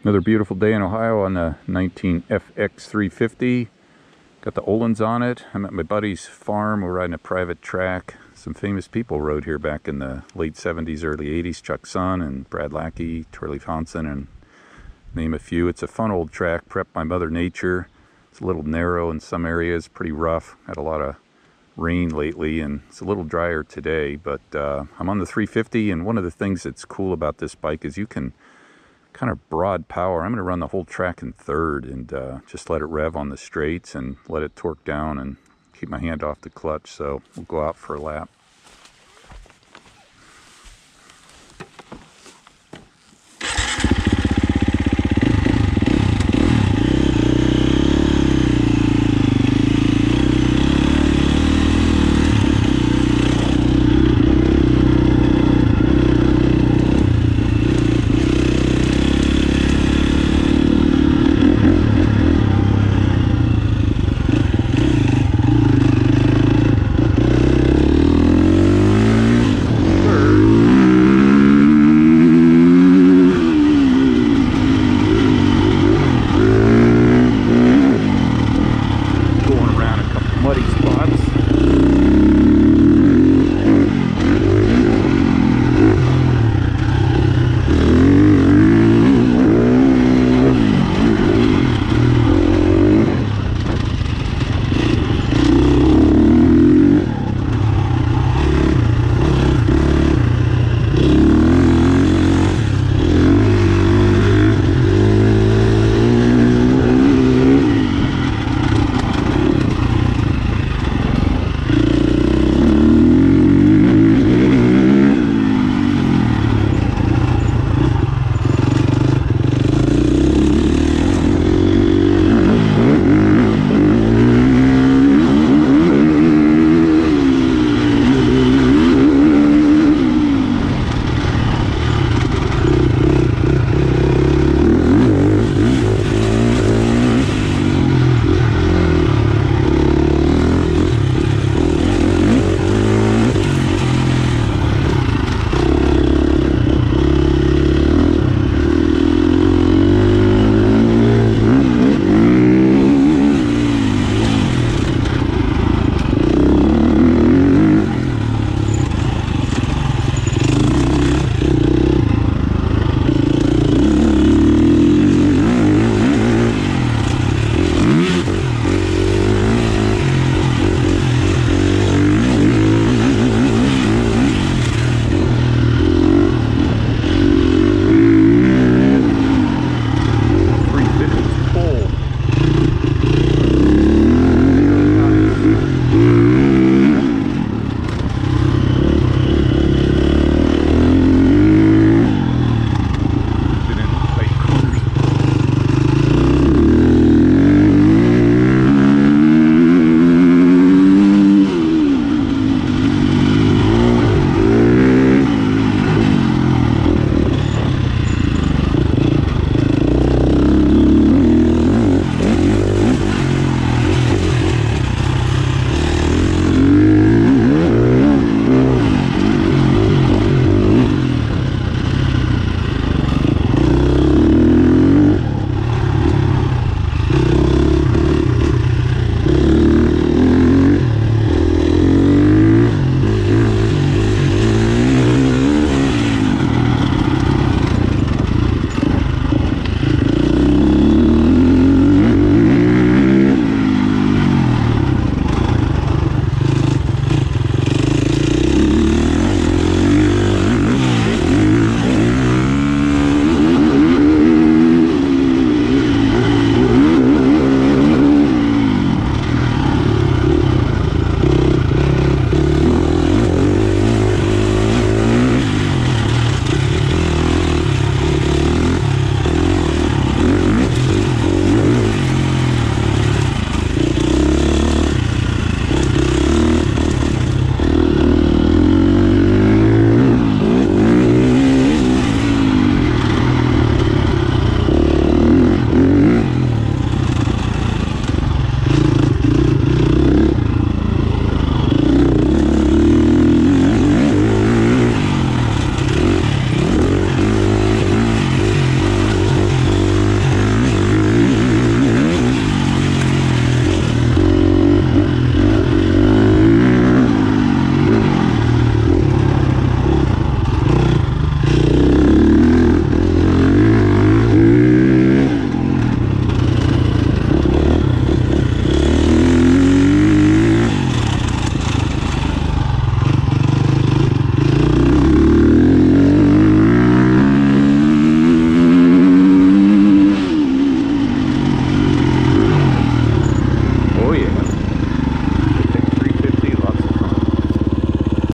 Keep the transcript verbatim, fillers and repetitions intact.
Another beautiful day in Ohio on the nineteen F X three fifty. Got the Ohlins on it. I'm at my buddy's farm. We're riding a private track. Some famous people rode here back in the late seventies, early eighties. Chuck Son and Brad Lackey, Turley Fountain, and name a few. It's a fun old track prepped by Mother Nature. It's a little narrow in some areas, pretty rough. Had a lot of rain lately, and it's a little drier today. But uh, I'm on the three fifty, and one of the things that's cool about this bike is you can kind of broad power. I'm going to run the whole track in third and uh, just let it rev on the straights and let it torque down and keep my hand off the clutch. So we'll go out for a lap.